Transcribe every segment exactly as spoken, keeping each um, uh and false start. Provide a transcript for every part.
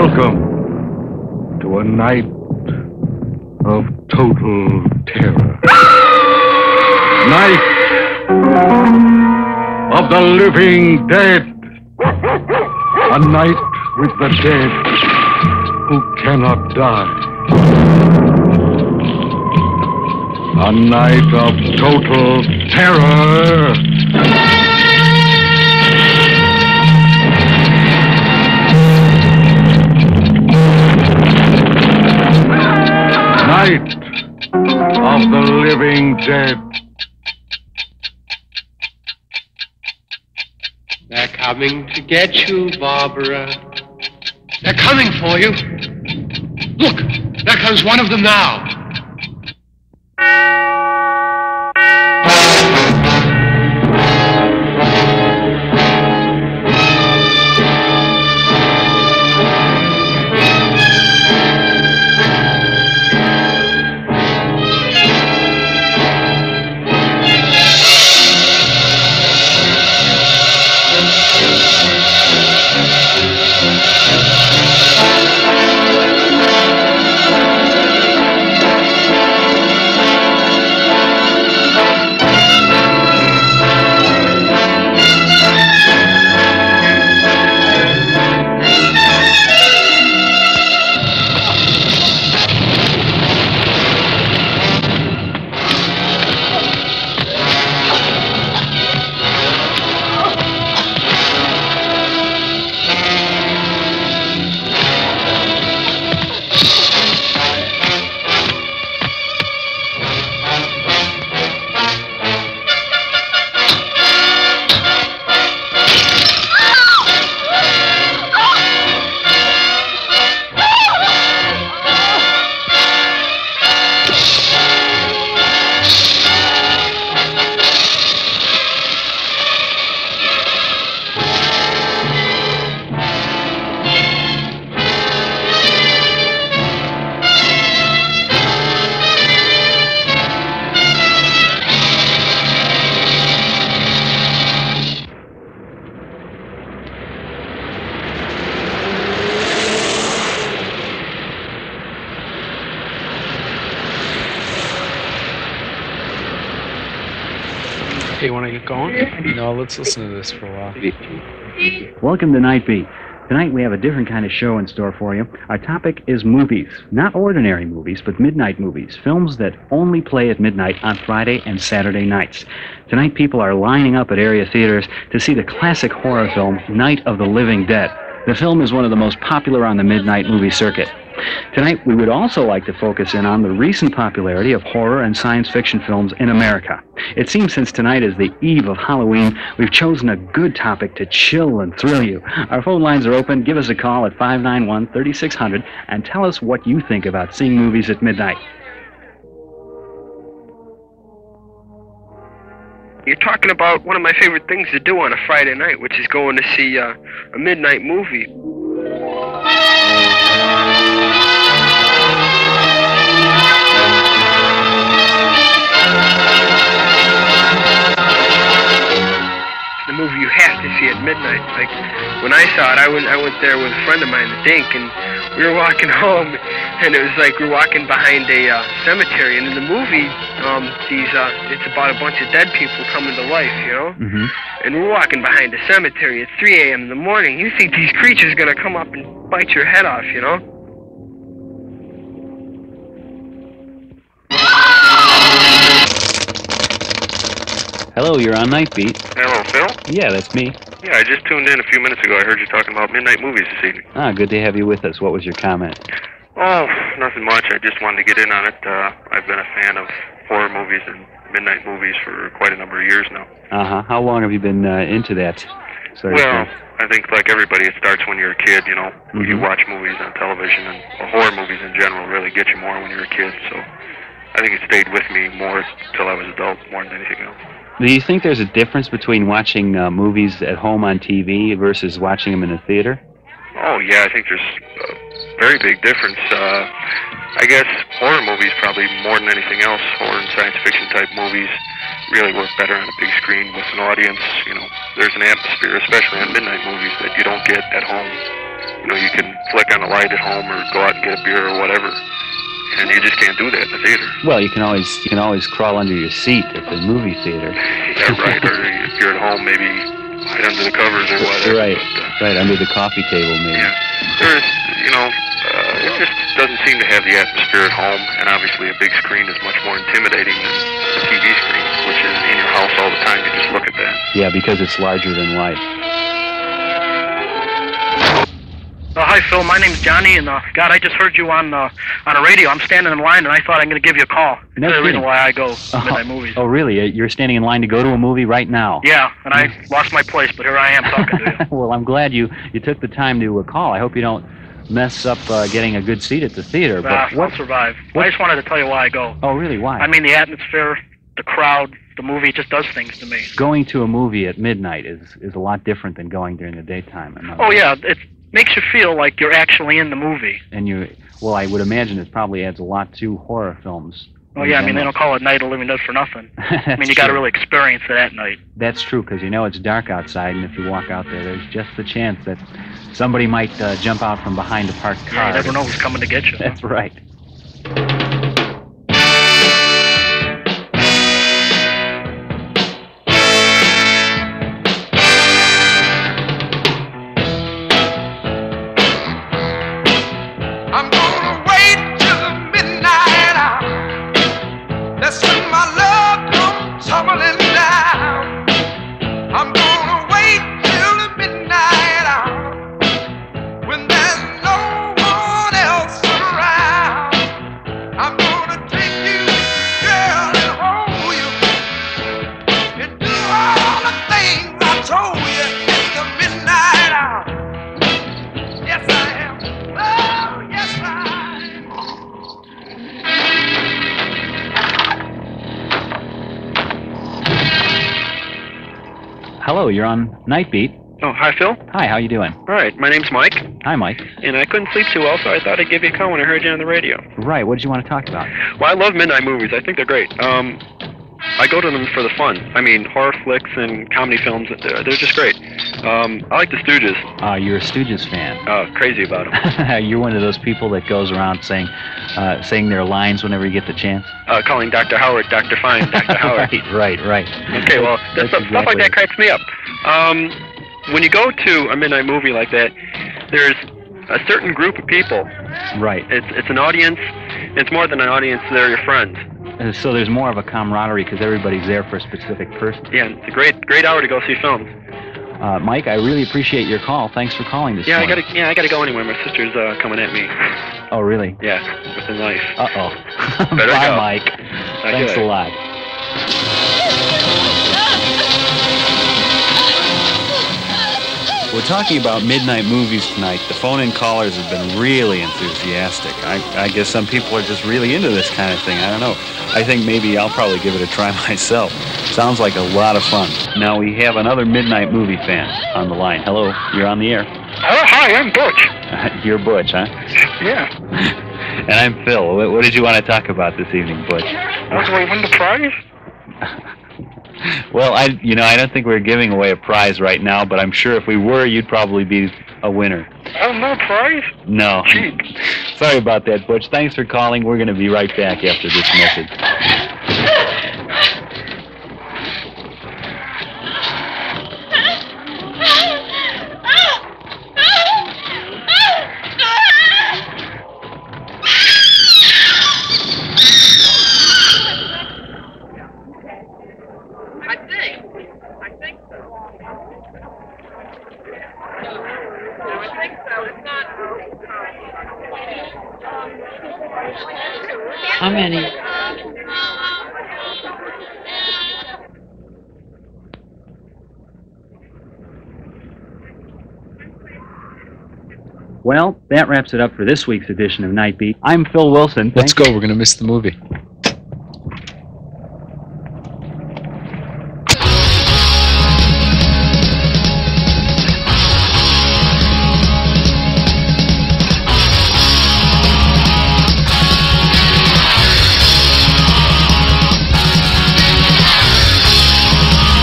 Welcome to a night of total terror. Night of the living dead. A night with the dead who cannot die. A night of total terror. Night of the living dead. They're coming to get you, Barbara. They're coming for you. Look, there comes one of them now. Hey, want to get going? No, let's listen to this for a while. Welcome to Night Beat. Tonight we have a different kind of show in store for you. Our topic is movies. Not ordinary movies, but midnight movies. Films that only play at midnight on Friday and Saturday nights. Tonight people are lining up at area theaters to see the classic horror film, Night of the Living Dead. The film is one of the most popular on the midnight movie circuit. Tonight, we would also like to focus in on the recent popularity of horror and science fiction films in America. It seems since tonight is the eve of Halloween, we've chosen a good topic to chill and thrill you. Our phone lines are open. Give us a call at five nine one, three six zero zero and tell us what you think about seeing movies at midnight. You're talking about one of my favorite things to do on a Friday night, which is going to see uh, a midnight movie. The movie you have to see at midnight. Like when I saw it, I went I went there with a friend of mine, the Dink, and we were walking home, and it was like we were walking behind a uh, cemetery. And in the movie, um, these uh, it's about a bunch of dead people coming to life, you know. Mm-hmm. And we're walking behind a cemetery at three a m in the morning. You think these creatures are gonna come up and bite your head off, you know? Hello, you're on Night Beat. Hello, Phil? Yeah, that's me. Yeah, I just tuned in a few minutes ago. I heard you talking about midnight movies this evening. Ah, good to have you with us. What was your comment? Oh, nothing much. I just wanted to get in on it. Uh, I've been a fan of horror movies and midnight movies for quite a number of years now. Uh-huh. How long have you been uh, into that sort of Well, thing? I think like everybody, it starts when you're a kid, you know. Mm-hmm. You watch movies on television, and well, horror movies in general really get you more when you're a kid. So I think it stayed with me more till I was adult, more than anything else. Do you think there's a difference between watching uh, movies at home on T V versus watching them in a theater? Oh, yeah, I think there's a very big difference. Uh, I guess horror movies probably more than anything else, horror and science fiction type movies really work better on a big screen with an audience. You know, there's an atmosphere, especially on midnight movies, that you don't get at home. you know, you can flick on a light at home or go out and get a beer or whatever. And you just can't do that in the theater. Well, you can always you can always crawl under your seat at the movie theater. Yeah, right. Or if you're at home, maybe hide under the covers or whatever. Right, but, uh, right, under the coffee table, maybe. Yeah. There's, you know, uh, it just doesn't seem to have the atmosphere at home, and obviously a big screen is much more intimidating than a T V screen, which is in your house all the time. You just look at that. Yeah, because it's larger than life. Uh, hi, Phil. My name's Johnny, and uh, God, I just heard you on uh, on a radio. I'm standing in line, and I thought I'm going to give you a call. No That's the kidding. reason why I go to Oh, midnight movies. oh, really? Uh, You're standing in line to go to a movie right now? Yeah, and I lost my place, but here I am talking to you. Well, I'm glad you, you took the time to uh, call. I hope you don't mess up uh, getting a good seat at the theater. But Uh, what? I'll survive. what- I just wanted to tell you why I go. Oh, really? Why? I mean, the atmosphere, the crowd, the movie, it just does things to me. Going to a movie at midnight is, is a lot different than going during the daytime. in other Oh, words. yeah, it makes you feel like you're actually in the movie. And you, well, I would imagine it probably adds a lot to horror films. Oh, yeah, I mean, they don't call it Night of the Living Dead for nothing. I mean, you got to really experience it at night. That's true, because you know it's dark outside, and if you walk out there, there's just the chance that somebody might uh, jump out from behind a parked car. Yeah, you never know who's coming to get you. That's right. I'm gonna wait till the midnight hour. That's when my love comes tumbling down. I'm gonna wait till the midnight hour when there's no one else around. I'm gonna take you, girl, and hold you and do all the things I told you in the midnight hour. Yes, I am. Oh, yes, I am. Hello, you're on Night Beat. Oh, hi, Phil. Hi, how you doing? All right, my name's Mike, Hi, Mike. and I couldn't sleep too well, so I thought I'd give you a call when I heard you on the radio. Right, what did you want to talk about? Well, I love midnight movies. I think they're great. Um, I go to them for the fun. I mean, horror flicks and comedy films, they're, they're just great. Um, I like the Stooges. Uh, you're a Stooges fan. Oh, crazy about them. You're one of those people that goes around saying uh, saying their lines whenever you get the chance? Uh, calling Doctor Howard, Doctor Fine, Doctor Howard. right, right, right. Okay, well, That's stuff, stuff like exactly that cracks me up. Um, when you go to a midnight movie like that, there's a certain group of people. Right. It's it's an audience. It's more than an audience. They're your friends. Uh, so there's more of a camaraderie because everybody's there for a specific person. Yeah, it's a great great hour to go see films. Uh, Mike, I really appreciate your call. Thanks for calling this Yeah, I morning. gotta yeah I gotta go anyway. My sister's uh, coming at me. Oh, really? Yeah, with a knife. Uh-oh. Better Bye, go. Mike. Thanks a Okay. lot. We're talking about midnight movies tonight. The phone-in callers have been really enthusiastic. I, I guess some people are just really into this kind of thing. I don't know. I think maybe I'll probably give it a try myself. Sounds like a lot of fun. Now we have another midnight movie fan on the line. Hello, you're on the air. Oh, hi, I'm Butch. You're Butch, huh? Yeah. And I'm Phil. What, what did you want to talk about this evening, Butch? Do I win the prize? Well, I, you know, I don't think we're giving away a prize right now, but I'm sure if we were, you'd probably be a winner. Oh, no prize? No. Cheap. Sorry about that, Butch. Thanks for calling. We're going to be right back after this message. I think. I think so. No, I think so. It's not. How many? Well, that wraps it up for this week's edition of Night Beat. I'm Phil Wilson. Let's Thank go. We're going to miss the movie.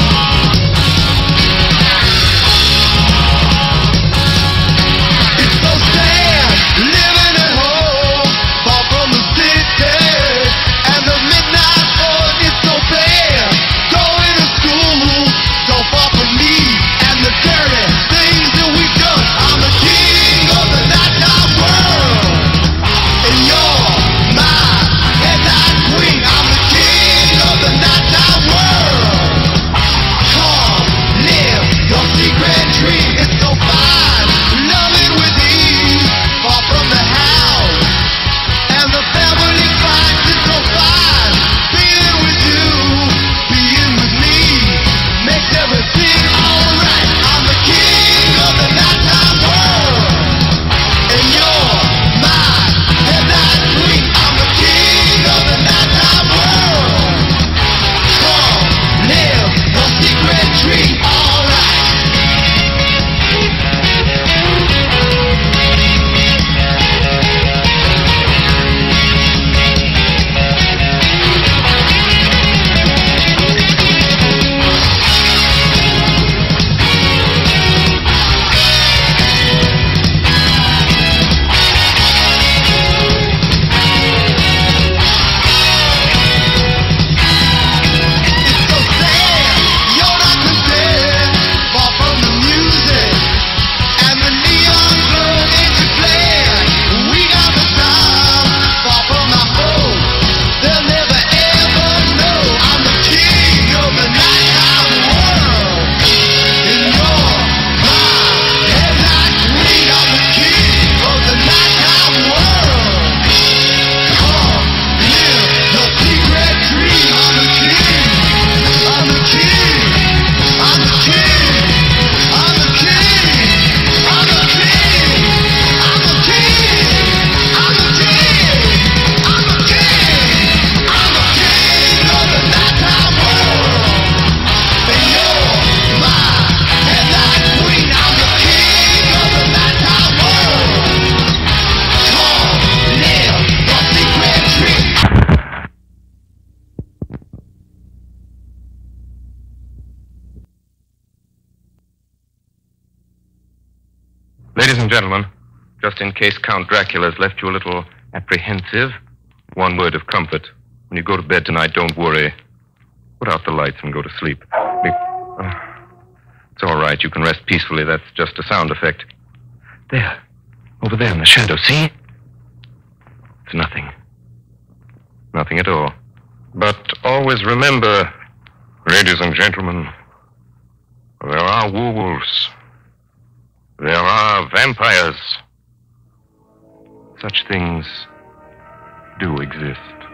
It's so Ladies and gentlemen, just in case Count Dracula's left you a little apprehensive, one word of comfort. When you go to bed tonight, don't worry. Put out the lights and go to sleep. Be- uh, it's all right. You can rest peacefully. That's just a sound effect. There. Over there in the shadow. See? It's nothing. Nothing at all. But always remember, ladies and gentlemen, there are werewolves. There are vampires. Such things do exist.